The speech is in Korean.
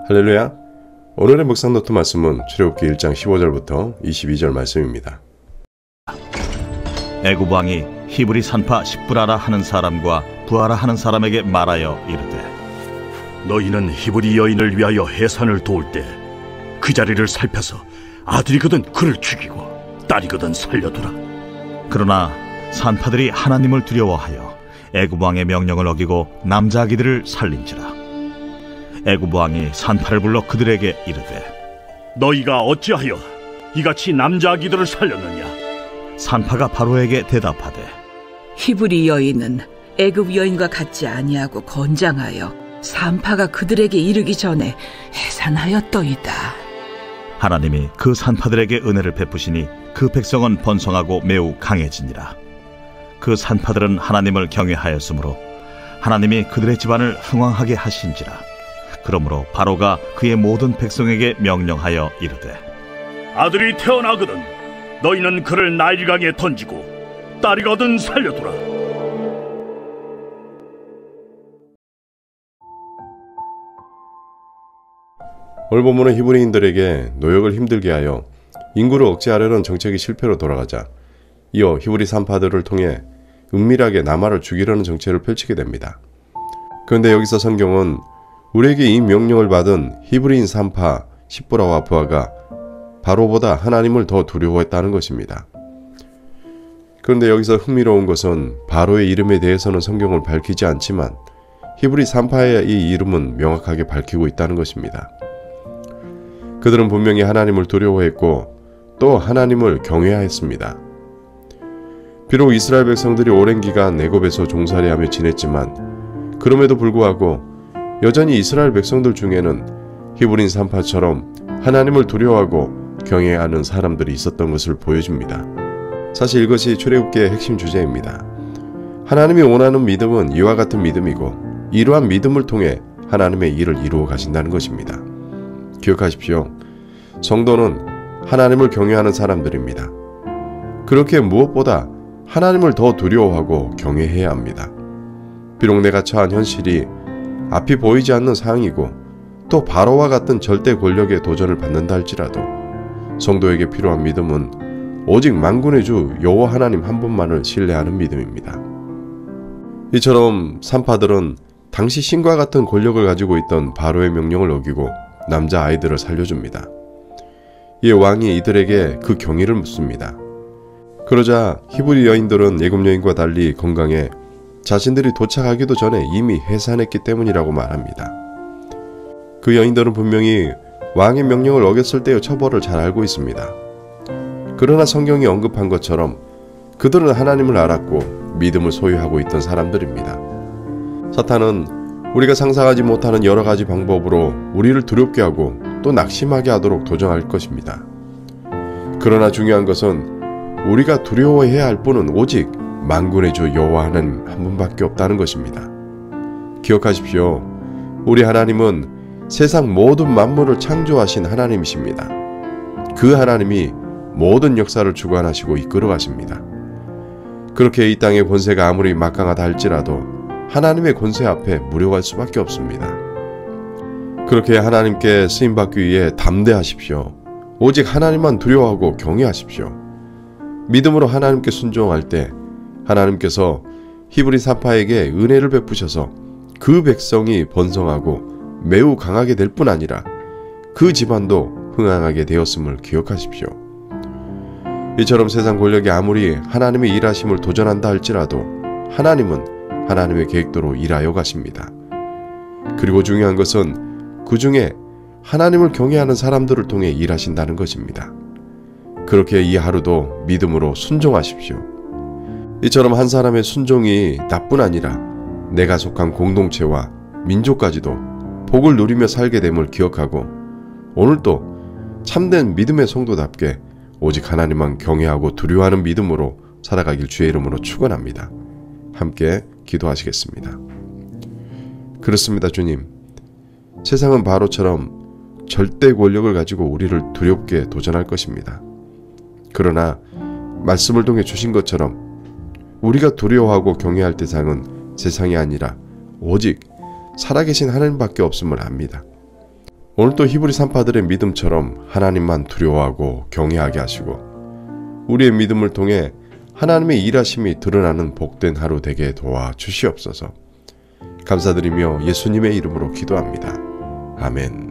할렐루야. 오늘의 묵상 노트 말씀은 출애굽기 1장 15절부터 22절 말씀입니다. 애굽 왕이 히브리 산파 십부라라 하는 사람과 부하라 하는 사람에게 말하여 이르되, 너희는 히브리 여인을 위하여 해산을 도울 때 그 자리를 살펴서 아들이거든 그를 죽이고 딸이거든 살려두라. 그러나 산파들이 하나님을 두려워하여 애굽 왕의 명령을 어기고 남자 아기들을 살린지라. 애굽 왕이 산파를 불러 그들에게 이르되, 너희가 어찌하여 이같이 남자 아기들을 살렸느냐? 산파가 바로에게 대답하되, 히브리 여인은 애굽 여인과 같지 아니하고 건장하여 산파가 그들에게 이르기 전에 해산하였더이다. 하나님이 그 산파들에게 은혜를 베푸시니 그 백성은 번성하고 매우 강해지니라. 그 산파들은 하나님을 경외하였으므로 하나님이 그들의 집안을 흥왕하게 하신지라. 그러므로 바로가 그의 모든 백성에게 명령하여 이르되, 아들이 태어나거든 너희는 그를 나일강에 던지고 딸이거든 살려두라. 오늘 본문은 히브리인들에게 노역을 힘들게 하여 인구를 억제하려는 정책이 실패로 돌아가자 이어 히브리 산파들을 통해 은밀하게 나마를 죽이려는 정책을 펼치게 됩니다. 그런데 여기서 성경은 우리에게 이 명령을 받은 히브리인 산파 십부라와 부하가 바로보다 하나님을 더 두려워했다는 것입니다. 그런데 여기서 흥미로운 것은 바로의 이름에 대해서는 성경을 밝히지 않지만 히브리 산파의 이 이름은 명확하게 밝히고 있다는 것입니다. 그들은 분명히 하나님을 두려워했고 또 하나님을 경외하였습니다. 비록 이스라엘 백성들이 오랜 기간 애굽에서 종살이하며 지냈지만 그럼에도 불구하고 여전히 이스라엘 백성들 중에는 히브리인 산파처럼 하나님을 두려워하고 경외하는 사람들이 있었던 것을 보여줍니다. 사실 이것이 출애굽기의 핵심 주제입니다. 하나님이 원하는 믿음은 이와 같은 믿음이고 이러한 믿음을 통해 하나님의 일을 이루어 가신다는 것입니다. 기억하십시오. 성도는 하나님을 경외하는 사람들입니다. 그렇게 무엇보다 하나님을 더 두려워하고 경외해야 합니다. 비록 내가 처한 현실이 앞이 보이지 않는 상황이고 또 바로와 같은 절대 권력의 도전을 받는다 할지라도 성도에게 필요한 믿음은 오직 만군의 주 여호와 하나님 한 분만을 신뢰하는 믿음입니다. 이처럼 산파들은 당시 신과 같은 권력을 가지고 있던 바로의 명령을 어기고 남자 아이들을 살려줍니다. 이에 왕이 이들에게 그 경위를 묻습니다. 그러자 히브리 여인들은 애굽 여인과 달리 건강해 자신들이 도착하기도 전에 이미 해산했기 때문이라고 말합니다. 그 여인들은 분명히 왕의 명령을 어겼을 때의 처벌을 잘 알고 있습니다. 그러나 성경이 언급한 것처럼 그들은 하나님을 알았고 믿음을 소유하고 있던 사람들입니다. 사탄은 우리가 상상하지 못하는 여러 가지 방법으로 우리를 두렵게 하고 또 낙심하게 하도록 도전할 것입니다. 그러나 중요한 것은 우리가 두려워해야 할 분은 오직 만군의 주 여호와 하나님 한 분밖에 없다는 것입니다. 기억하십시오. 우리 하나님은 세상 모든 만물을 창조하신 하나님이십니다. 그 하나님이 모든 역사를 주관하시고 이끌어 가십니다. 그렇게 이 땅의 권세가 아무리 막강하다 할지라도 하나님의 권세 앞에 무력할 수밖에 없습니다. 그렇게 하나님께 쓰임받기 위해 담대하십시오. 오직 하나님만 두려워하고 경외하십시오. 믿음으로 하나님께 순종할 때 하나님께서 히브리 산파에게 은혜를 베푸셔서 그 백성이 번성하고 매우 강하게 될 뿐 아니라 그 집안도 흥왕하게 되었음을 기억하십시오. 이처럼 세상 권력이 아무리 하나님의 일하심을 도전한다 할지라도 하나님은 하나님의 계획대로 일하여 가십니다. 그리고 중요한 것은 그 중에 하나님을 경외하는 사람들을 통해 일하신다는 것입니다. 그렇게 이 하루도 믿음으로 순종하십시오. 이처럼 한 사람의 순종이 나뿐 아니라 내가 속한 공동체와 민족까지도 복을 누리며 살게 됨을 기억하고 오늘도 참된 믿음의 성도답게 오직 하나님만 경외하고 두려워하는 믿음으로 살아가길 주의 이름으로 축원합니다. 함께 기도하시겠습니다. 그렇습니다, 주님. 세상은 바로처럼 절대 권력을 가지고 우리를 두렵게 도전할 것입니다. 그러나 말씀을 통해 주신 것처럼 우리가 두려워하고 경외할 대상은 세상이 아니라 오직 살아계신 하나님밖에 없음을 압니다. 오늘도 히브리 산파들의 믿음처럼 하나님만 두려워하고 경외하게 하시고 우리의 믿음을 통해 하나님의 일하심이 드러나는 복된 하루 되게 도와 주시옵소서. 감사드리며 예수님의 이름으로 기도합니다. 아멘.